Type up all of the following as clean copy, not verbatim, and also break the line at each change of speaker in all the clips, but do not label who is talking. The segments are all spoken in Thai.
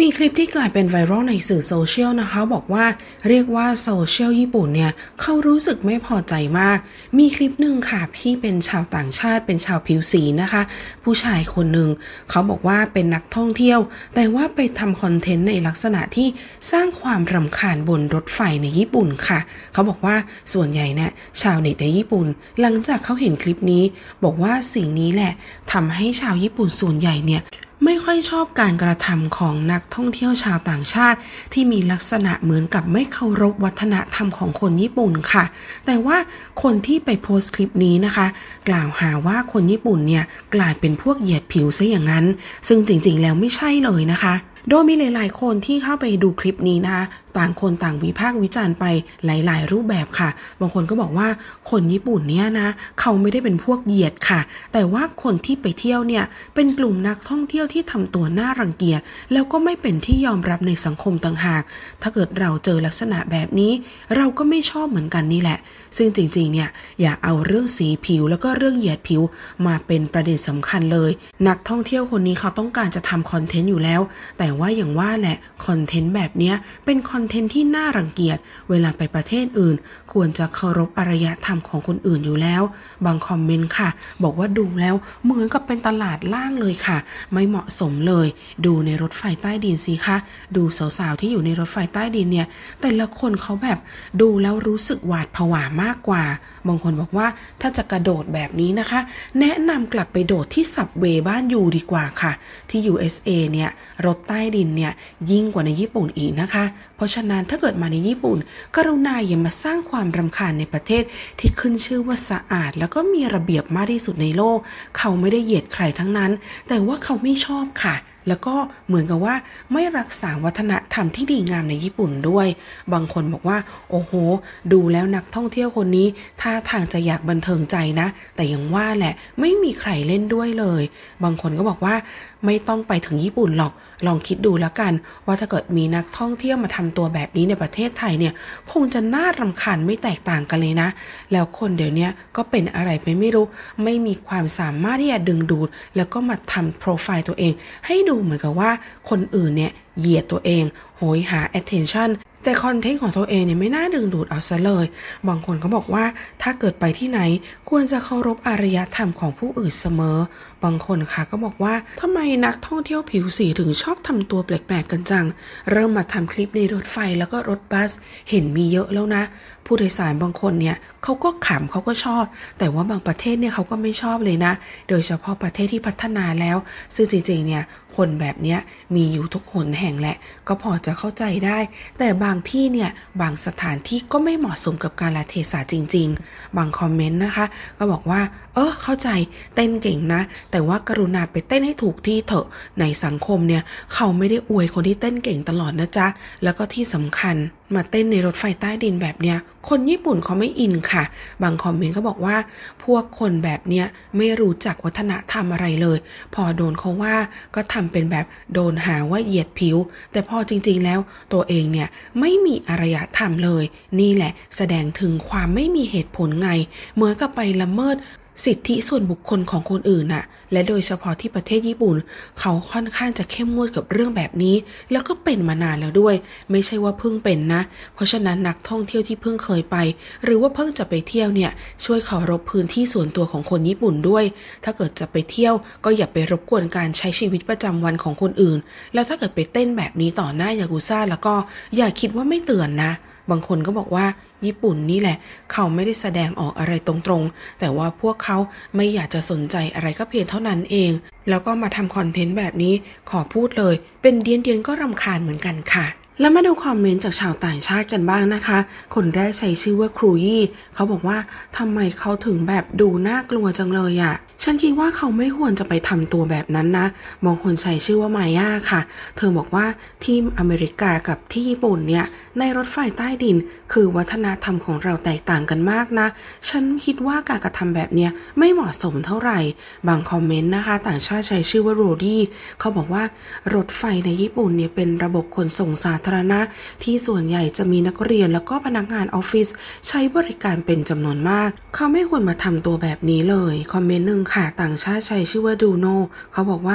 มีคลิปที่กลายเป็นไวรัลในสื่อโซเชียลนะคะบอกว่าเรียกว่าโซเชียลญี่ปุ่นเนี่ยเขารู้สึกไม่พอใจมากมีคลิปหนึ่งค่ะที่เป็นชาวต่างชาติเป็นชาวผิวสีนะคะผู้ชายคนหนึ่งเขาบอกว่าเป็นนักท่องเที่ยวแต่ว่าไปทำคอนเทนต์ในลักษณะที่สร้างความรำคาญบนรถไฟในญี่ปุ่นค่ะเขาบอกว่าส่วนใหญ่เนี่ยชาวเน็ตในญี่ปุ่นหลังจากเขาเห็นคลิปนี้บอกว่าสิ่งนี้แหละทำให้ชาวญี่ปุ่นส่วนใหญ่เนี่ยไม่ค่อยชอบการกระทำของนักท่องเที่ยวชาวต่างชาติที่มีลักษณะเหมือนกับไม่เคารพวัฒนธรรมของคนญี่ปุ่นค่ะแต่ว่าคนที่ไปโพสต์คลิปนี้นะคะกล่าวหาว่าคนญี่ปุ่นเนี่ยกลายเป็นพวกเหยียดผิวซะอย่างนั้นซึ่งจริงๆแล้วไม่ใช่เลยนะคะโดยมีหลายๆคนที่เข้าไปดูคลิปนี้นะคะต่างคนต่างวิพากษ์วิจารณ์ไปหลายๆรูปแบบค่ะบางคนก็บอกว่าคนญี่ปุ่นเนี่ยนะเขาไม่ได้เป็นพวกเหยียดค่ะแต่ว่าคนที่ไปเที่ยวเนี่ยเป็นกลุ่มนักท่องเที่ยวที่ทำตัวน่ารังเกียจแล้วก็ไม่เป็นที่ยอมรับในสังคมต่างหากถ้าเกิดเราเจอลักษณะแบบนี้เราก็ไม่ชอบเหมือนกันนี่แหละซึ่งจริงๆเนี่ยอย่าเอาเรื่องสีผิวแล้วก็เรื่องเหยียดผิวมาเป็นประเด็นสำคัญเลยนักท่องเที่ยวคนนี้เขาต้องการจะทำคอนเทนต์อยู่แล้วแต่ว่าอย่างว่าแหละคอนเทนต์แบบนี้เป็นคอนเทนต์ที่น่ารังเกียจเวลาไปประเทศอื่นควรจะเคารพอารยธรรมของคนอื่นอยู่แล้วบางคอมเมนต์ค่ะบอกว่าดูแล้วเหมือนกับเป็นตลาดล่างเลยค่ะไม่เหมาะสมเลยดูในรถไฟใต้ดินสิคะดูสาวๆที่อยู่ในรถไฟใต้ดินเนี่ยแต่ละคนเขาแบบดูแล้วรู้สึกหวาดผวามากกว่าบางคนบอกว่าถ้าจะกระโดดแบบนี้นะคะแนะนำกลับไปโดดที่ซับเวย์บ้านยูดีกว่าค่ะที่ USA เนี่ยรถใต้ดินเนี่ยยิ่งกว่าในญี่ปุ่นอีกนะคะเพราะฉะนั้นถ้าเกิดมาในญี่ปุ่นกรุณาอย่ามาสร้างความรำคาญในประเทศที่ขึ้นชื่อว่าสะอาดแล้วก็มีระเบียบมากที่สุดในโลกเขาไม่ได้เหยียดใครทั้งนั้นแต่ว่าเขาไม่ชอบค่ะแล้วก็เหมือนกับว่าไม่รักษาวัฒนธรรมที่ดีงามในญี่ปุ่นด้วยบางคนบอกว่าโอ้โหดูแล้วนักท่องเที่ยวคนนี้ท่าทางจะอยากบันเทิงใจนะแต่ยังว่าแหละไม่มีใครเล่นด้วยเลยบางคนก็บอกว่าไม่ต้องไปถึงญี่ปุ่นหรอกลองคิดดูแล้วกันว่าถ้าเกิดมีนักท่องเที่ยวมาทำตัวแบบนี้ในประเทศไทยเนี่ยคงจะน่ารำคาญไม่แตกต่างกันเลยนะแล้วคนเดี๋ยวนี้ก็เป็นอะไรไปไม่รู้ไม่มีความสามารถที่จะดึงดูดแล้วก็มาทำโปรไฟล์ตัวเองให้ดูเหมือนกับว่าคนอื่นเนี่ยเหยียดตัวเองโหยหา attention แต่คอนเทนต์ของตัวเองเนี่ยไม่น่าดึงดูดเอาซะเลยบางคนก็บอกว่าถ้าเกิดไปที่ไหนควรจะเคารพอารยธรรมของผู้อื่นเสมอบางคนค่ะก็บอกว่าทำไมนักท่องเที่ยวผิวสีถึงชอบทำตัวแปลกๆกันจังเริ่มมาทำคลิปในรถไฟแล้วก็รถบัสเห็นมีเยอะแล้วนะผู้โดยสารบางคนเนี่ยเขาก็ขำเขาก็ชอบแต่ว่าบางประเทศเนี่ยเขาก็ไม่ชอบเลยนะโดยเฉพาะประเทศที่พัฒนาแล้วซึ่งจริงๆเนี่ยคนแบบเนี้ยมีอยู่ทุกหนแห่งแหละก็พอจะเข้าใจได้แต่บางที่เนี่ยบางสถานที่ก็ไม่เหมาะสมกับกาลเทศะจริงๆบางคอมเมนต์นะคะก็บอกว่าเข้าใจเต้นเก่งนะแต่ว่ากรุณาไปเต้นให้ถูกที่เถอะในสังคมเนี่ยเขาไม่ได้อวยคนที่เต้นเก่งตลอดนะจ๊ะแล้วก็ที่สำคัญมาเต้นในรถไฟใต้ดินแบบเนี้ยคนญี่ปุ่นเขาไม่อินค่ะบางคอมเมนต์ก็บอกว่าพวกคนแบบเนี้ยไม่รู้จักวัฒนธรรมอะไรเลยพอโดนเขาว่าก็ทำเป็นแบบโดนหาว่าเหยียดผิวแต่พอจริงๆแล้วตัวเองเนี่ยไม่มีอารยธรรมเลยนี่แหละแสดงถึงความไม่มีเหตุผลไงเหมือนกับไปละเมิดสิทธิส่วนบุคคลของคนอื่นน่ะและโดยเฉพาะที่ประเทศญี่ปุ่นเขาค่อนข้างจะเข้มงวดกับเรื่องแบบนี้แล้วก็เป็นมานานแล้วด้วยไม่ใช่ว่าเพิ่งเป็นนะเพราะฉะนั้นนักท่องเที่ยวที่เพิ่งเคยไปหรือว่าเพิ่งจะไปเที่ยวเนี่ยช่วยเคารพพื้นที่ส่วนตัวของคนญี่ปุ่นด้วยถ้าเกิดจะไปเที่ยวก็อย่าไปรบกวนการใช้ชีวิตประจำวันของคนอื่นแล้วถ้าเกิดไปเต้นแบบนี้ต่อหน้ายากุซ่าแล้วก็อย่าคิดว่าไม่เตือนนะบางคนก็บอกว่าญี่ปุ่นนี่แหละเขาไม่ได้แสดงออกอะไรตรงๆแต่ว่าพวกเขาไม่อยากจะสนใจอะไรก็เพียงเท่านั้นเองแล้วก็มาทำคอนเทนต์แบบนี้ขอพูดเลยเป็นเดียนก็รำคาญเหมือนกันค่ะแล้วมาดูคอมเมนต์จากชาวต่างชาติกันบ้างนะคะคนแรกใช้ชื่อว่าครูยี่เขาบอกว่าทำไมเขาถึงแบบดูน่ากลัวจังเลยอ่ะฉันคิดว่าเขาไม่ควรจะไปทำตัวแบบนั้นนะบางคนใช้ชื่อว่ามาย่าค่ะเธอบอกว่าที่อเมริกากับที่ญี่ปุ่นเนี่ยในรถไฟใต้ดินคือวัฒนธรรมของเราแตกต่างกันมากนะฉันคิดว่าการกระทำแบบเนี้ยไม่เหมาะสมเท่าไหร่บางคอมเมนต์นะคะต่างชาติใช้ชื่อว่าโรดี้เขาบอกว่ารถไฟในญี่ปุ่นเนี่ยเป็นระบบขนส่งสาธารณะที่ส่วนใหญ่จะมีนักเรียนแล้วก็พนักงานออฟฟิศใช้บริการเป็นจำนวนมากเขาไม่ควรมาทำตัวแบบนี้เลยคอมเมนต์หนึ่งค่ะต่างชาติใช้ชื่อว่าดูโนเขาบอกว่า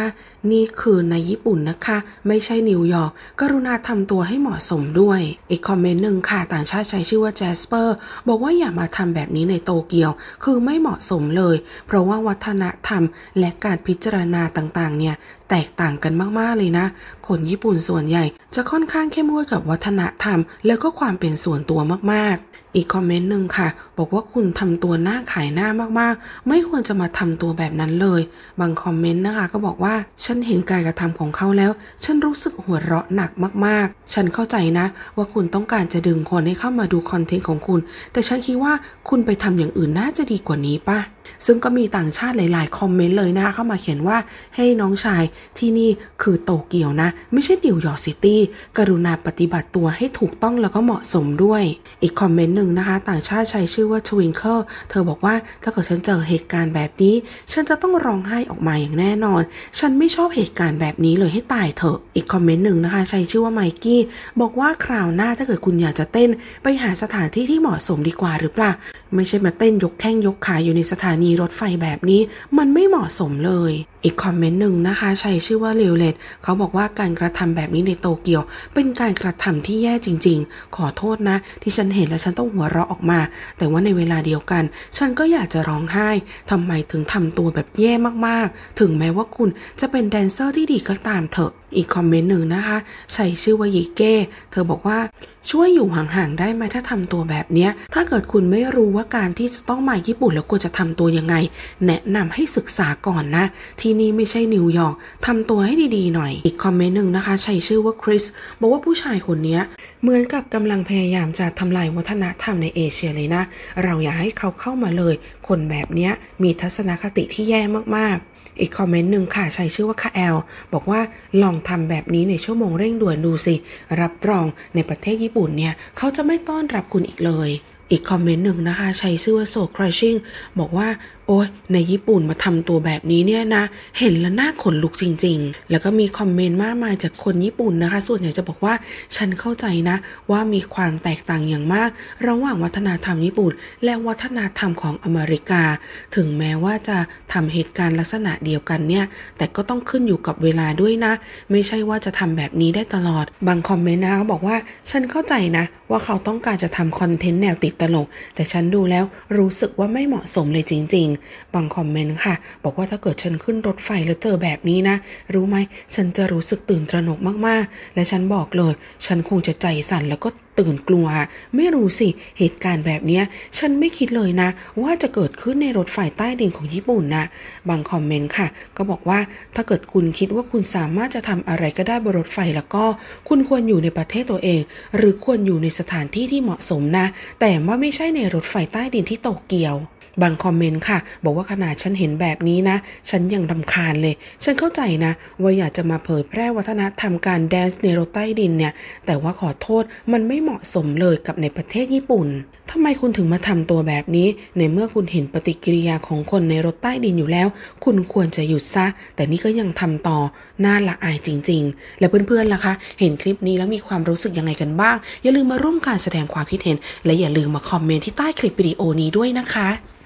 นี่คือในญี่ปุ่นนะคะไม่ใช่นิวยอร์กกรุณาทำตัวให้เหมาะสมด้วยอีกคอมเมนต์หนึ่งค่ะต่างชาติใช้ชื่อว่าแจสเปอร์บอกว่าอย่ามาทำแบบนี้ในโตเกียวคือไม่เหมาะสมเลยเพราะว่าวัฒนธรรมและการพิจารณาต่างๆเนี่ยแตกต่างกันมากๆเลยนะคนญี่ปุ่นส่วนใหญ่จะค่อนข้างเข้มงวดกับวัฒนธรรมแล้วก็ความเป็นส่วนตัวมากๆอีกคอมเมนต์หนึ่งค่ะบอกว่าคุณทำตัวหน้าขายหน้ามากๆไม่ควรจะมาทำตัวแบบนั้นเลยบางคอมเมนต์นะคะก็บอกว่าฉันเห็นการกระทำของเขาแล้วฉันรู้สึกหัวเราะหนักมากๆฉันเข้าใจนะว่าคุณต้องการจะดึงคนให้เข้ามาดูคอนเทนต์ของคุณแต่ฉันคิดว่าคุณไปทำอย่างอื่นน่าจะดีกว่านี้ป่ะซึ่งก็มีต่างชาติหลายๆคอมเมนต์เลยนะคะเข้ามาเขียนว่าเฮ้ยน้องชายที่นี่คือโตเกียวนะไม่ใช่นิวยอร์กซิตี้กรุณาปฏิบัติตัวให้ถูกต้องแล้วก็เหมาะสมด้วยอีกคอมเมนต์หนึ่งนะคะต่างชาติใช้ชื่อว่า Twinkle เธอบอกว่าถ้าเกิดฉันเจอเหตุการณ์แบบนี้ฉันจะต้องร้องไห้ออกมาอย่างแน่นอนฉันไม่ชอบเหตุการณ์แบบนี้เลยให้ตายเถอะอีกคอมเมนต์หนึ่งนะคะใช้ชื่อว่าไมกี้บอกว่าคราวหน้าถ้าเกิดคุณอยากจะเต้นไปหาสถานที่ที่เหมาะสมดีกว่าหรือเปล่าไม่ใช่มาเต้นยกแข้งยกขาอยู่ในสถานีรถไฟแบบนี้มันไม่เหมาะสมเลยอีกคอมเมนต์หนึ่งนะคะใช้ชื่อว่าเลวเลตเขาบอกว่าการกระทำแบบนี้ในโตเกียวเป็นการกระทำที่แย่จริงๆขอโทษนะที่ฉันเห็นแล้วฉันต้องหัวเราะออกมาแต่ว่าในเวลาเดียวกันฉันก็อยากจะร้องไห้ทำไมถึงทำตัวแบบแย่มากๆถึงแม้ว่าคุณจะเป็นแดนเซอร์ที่ดีก็ตามเถอะอีกคอมเมนต์หนึ่งนะคะใช้ชื่อว่ายิเก้เธอบอกว่าช่วยอยู่ห่างๆได้ไหมถ้าทำตัวแบบนี้ถ้าเกิดคุณไม่รู้ว่าการที่จะต้องมาญี่ปุ่นแล้วควรจะทำตัวยังไงแนะนำให้ศึกษาก่อนนะที่นี่ไม่ใช่นิวยอร์กทำตัวให้ดีๆหน่อยอีกคอมเมนต์หนึ่งนะคะใช้ชื่อว่าคริสบอกว่าผู้ชายคนนี้เหมือนกับกำลังพยายามจะทำลายวัฒนธรรมในเอเชียเลยนะเราอย่าให้เขาเข้ามาเลยคนแบบนี้มีทัศนคติที่แย่มากๆอีกคอมเมนต์หนึ่งค่ะใช้ชื่อว่าคาแอลบอกว่าลองทำแบบนี้ในชั่วโมงเร่งด่วนดูสิรับรองในประเทศญี่ปุ่นเนี่ยเขาจะไม่ต้อนรับคุณอีกเลยอีกคอมเมนต์หนึ่งนะคะใช้ชื่อว่าโซครัชชิ่งบอกว่าโอ้ยในญี่ปุ่นมาทำตัวแบบนี้เนี่ยนะเห็นแล้วน่าขนลุกจริงๆแล้วก็มีคอมเมนต์มากมายจากคนญี่ปุ่นนะคะส่วนใหญ่จะบอกว่าฉันเข้าใจนะว่ามีความแตกต่างอย่างมากระหว่างวัฒนธรรมญี่ปุ่นและวัฒนธรรมของอเมริกาถึงแม้ว่าจะทำเหตุการณ์ลักษณะเดียวกันเนี่ยแต่ก็ต้องขึ้นอยู่กับเวลาด้วยนะไม่ใช่ว่าจะทำแบบนี้ได้ตลอดบางคอมเมนต์นะคะบอกว่าฉันเข้าใจนะว่าเขาต้องการจะทำคอนเทนต์แนวติดตลกแต่ฉันดูแล้วรู้สึกว่าไม่เหมาะสมเลยจริงๆบางคอมเมนต์ค่ะบอกว่าถ้าเกิดฉันขึ้นรถไฟแล้วเจอแบบนี้นะรู้ไหมฉันจะรู้สึกตื่นตระหนกมากๆและฉันบอกเลยฉันคงจะใจสั่นแล้วก็ตื่นกลัวไม่รู้สิเหตุการณ์แบบนี้ฉันไม่คิดเลยนะว่าจะเกิดขึ้นในรถไฟใต้ดินของญี่ปุ่นนะบางคอมเมนต์ค่ะก็บอกว่าถ้าเกิดคุณคิดว่าคุณสามารถจะทำอะไรก็ได้บนรถไฟแล้วก็คุณควรอยู่ในประเทศตัวเองหรือควรอยู่ในสถานที่ที่เหมาะสมนะแต่ว่าไม่ใช่ในรถไฟใต้ดินที่โตเกียวบางคอมเมนต์ค่ะบอกว่าขนาดฉันเห็นแบบนี้นะฉันยังรำคาญเลยฉันเข้าใจนะว่าอยากจะมาเผยแพร่วัฒนธรรมการแดนซ์ในรถใต้ดินเนี่ยแต่ว่าขอโทษมันไม่เหมาะสมเลยกับในประเทศญี่ปุ่นทำไมคุณถึงมาทำตัวแบบนี้ในเมื่อคุณเห็นปฏิกิริยาของคนในรถใต้ดินอยู่แล้วคุณควรจะหยุดซะแต่นี่ก็ยังทำต่อน่าละอายจริงๆและเพื่อนๆล่ะคะเห็นคลิปนี้แล้วมีความรู้สึกยังไงกันบ้างอย่าลืมมาร่วมการแสดงความคิดเห็นและอย่าลืมมาคอมเมนต์ที่ใต้คลิปวิดีโอนี้ด้วยนะคะ